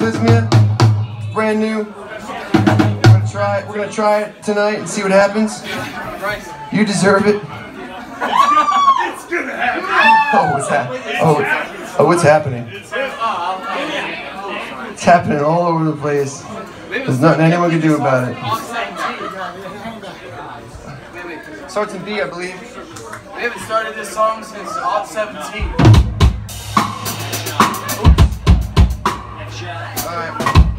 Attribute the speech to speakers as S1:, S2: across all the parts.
S1: Cataclysmya. It's brand new. We're gonna try it tonight and see what happens. You deserve it.
S2: It's gonna happen.
S1: Oh, what's happening? Oh, what's happening? It's happening all over the place. There's nothing anyone can do about it. Starts in B, I believe.
S3: We haven't started this song since Odd 17.
S1: Alright.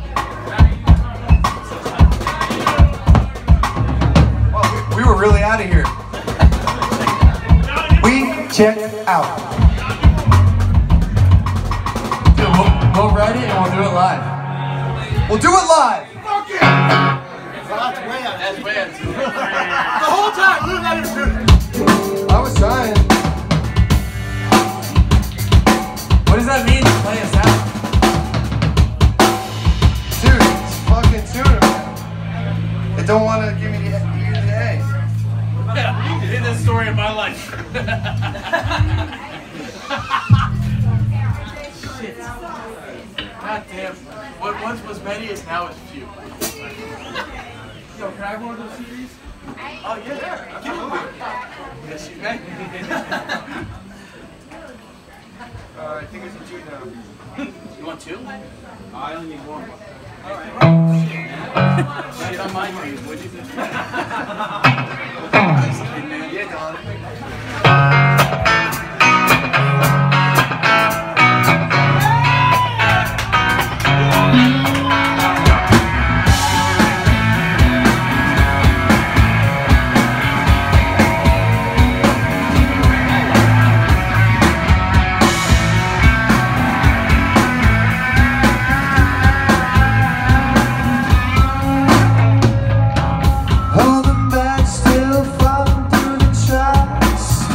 S1: Well, we were really out of here. We checked out.
S3: Dude, we'll write it and we'll do it live.
S1: We'll do it live!
S2: Fuck it!
S3: That's way out.
S2: The whole time, we were not even doing it.
S1: I was trying.
S3: What does that mean to play us out?
S1: Dude, it's fucking tuna, man. They don't want to give me the E or the A.
S3: Yeah, in the story of my life. Shit. God damn. What once was many is now is few. Yo, can I have one of those CDs? Oh, yeah. Yes, you may.
S1: I think it's a 2 now.
S3: You want 2?
S2: I only need 1.
S3: Alright. Shit on my dream, what'd you think?
S1: Yeah, darling. All the bad still falling through the tracks.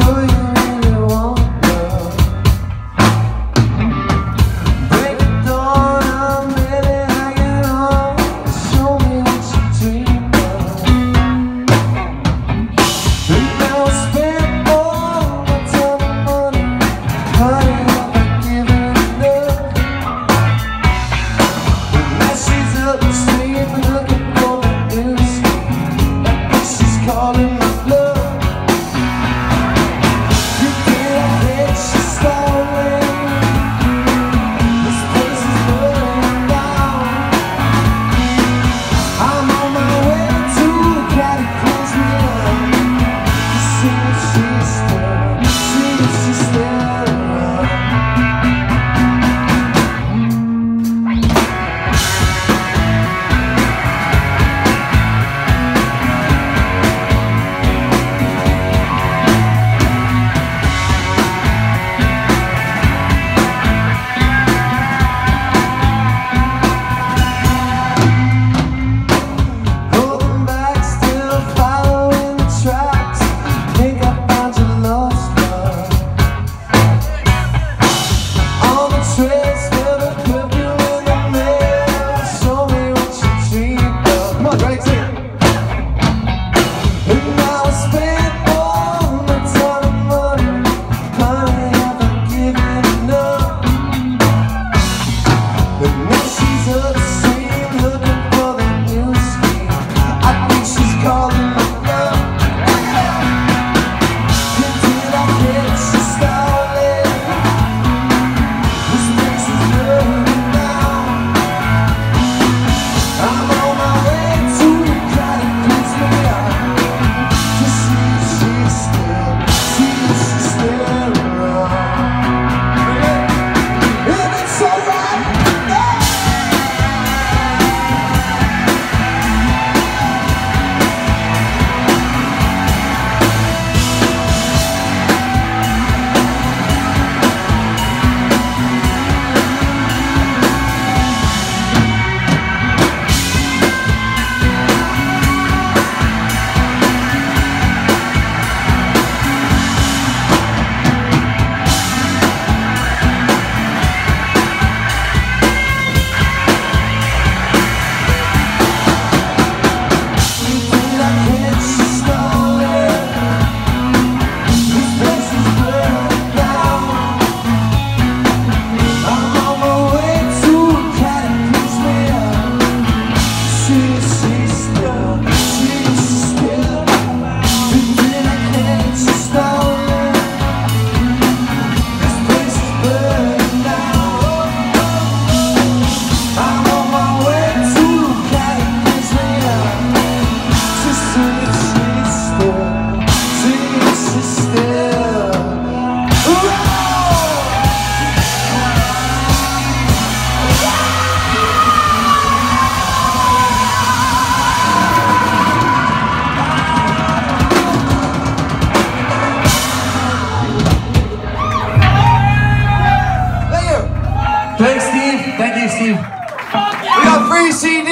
S1: We got free CDs.